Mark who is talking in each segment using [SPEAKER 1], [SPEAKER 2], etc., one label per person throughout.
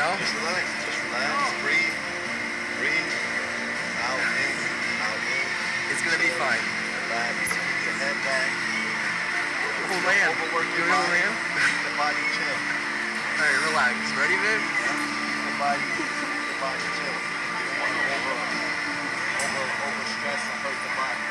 [SPEAKER 1] now?
[SPEAKER 2] Just relax. Just relax. Breathe. Breathe. Out in. Out in.
[SPEAKER 1] It's gonna be fine.
[SPEAKER 2] Relax. Keep your head back.
[SPEAKER 1] Hold my hand.
[SPEAKER 2] Overwork
[SPEAKER 1] You
[SPEAKER 2] your
[SPEAKER 1] wanna hold my
[SPEAKER 2] body.
[SPEAKER 1] hand?
[SPEAKER 2] Keep the body chill.
[SPEAKER 1] Alright, relax. Ready, babe?
[SPEAKER 2] Keep the body chill. You don't want to over stress and hurt the body.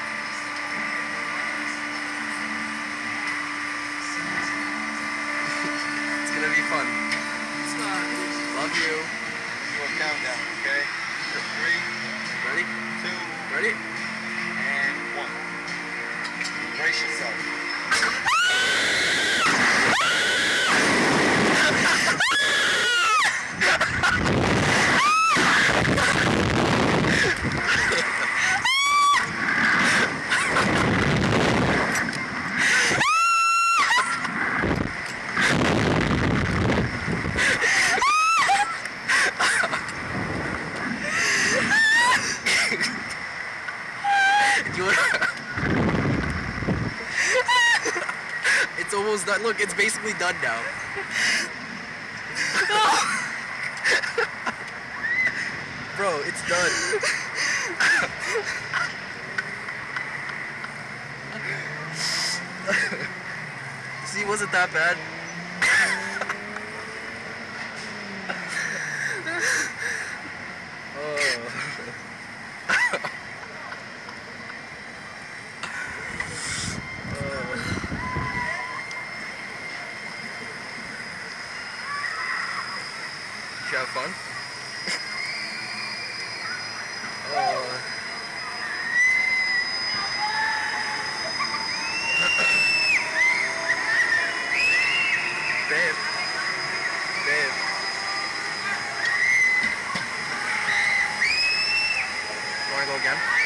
[SPEAKER 1] It's gonna be fun.
[SPEAKER 3] It's not.
[SPEAKER 1] Love you.
[SPEAKER 2] Do a countdown, okay? 3,
[SPEAKER 1] Ready?
[SPEAKER 2] 2,
[SPEAKER 1] Ready?
[SPEAKER 2] and 1. Brace yourself.
[SPEAKER 1] It's almost done. Look, it's basically done now. Bro, it's done. See, wasn't that bad? Did you have fun? Babe. Babe. You wanna go again?